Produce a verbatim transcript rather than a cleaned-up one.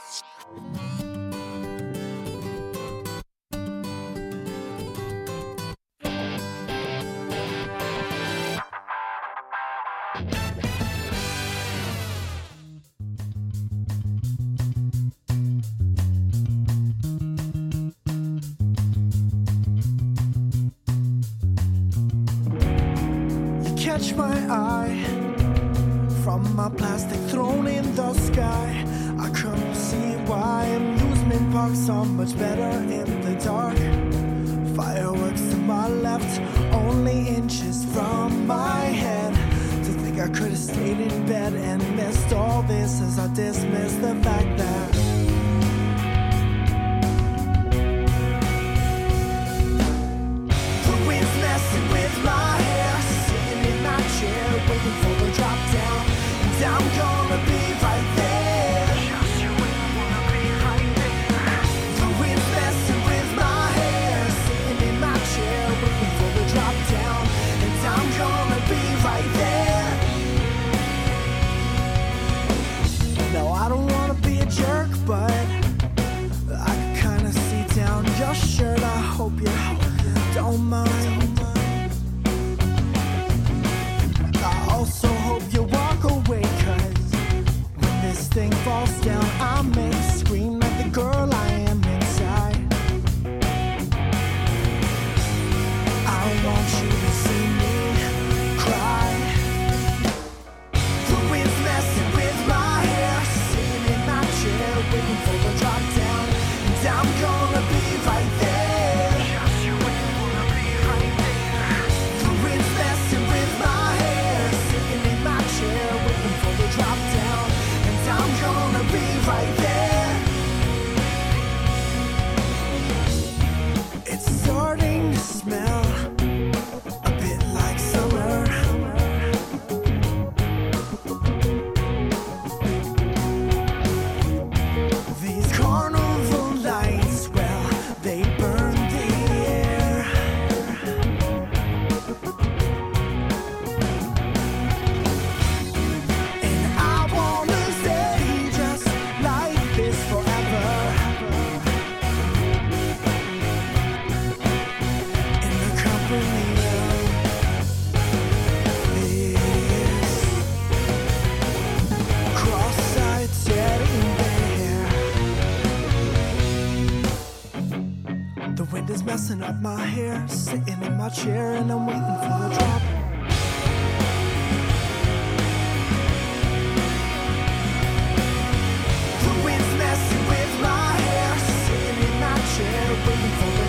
Catch my eye from my plastic thrown in the sky. I couldn't see why amusement parks are much better in the dark. Fireworks to my left, only inches from my head. To think I could have stayed in bed and missed all this as I dismiss the fact that the wind's messing with my hair, sitting in my chair, waiting for the drop down. And I'm gonna be right there. Just you wait, wanna be right there. The wind's messing with my hair, sitting in my chair, waiting for the drop down. And I'm gonna be right there. No, I don't wanna be a jerk, but I can kinda see down your shirt. I hope you don't mind. I also hope you walk away, cause when this thing falls down, I may scream like the girl I am inside. I want you to see me cry. The wind's messing with my hair, sitting in my chair, waiting for the drop down. And I'm gonna be right there. Just you wait, wanna be right there. The wind's messing with my hair, sitting in my chair, waiting for the drop down. And I'm gonna be right there. It's starting to smell a bit like summer. These carnival lights, well, they burn the air. And I wanna stay just like this forever. In the company of this cross-eyed teddy bear. The wind is messing up my hair, sitting in my chair, and I'm waiting for the drop. The wind's messing with my hair, sitting in my chair, waiting for the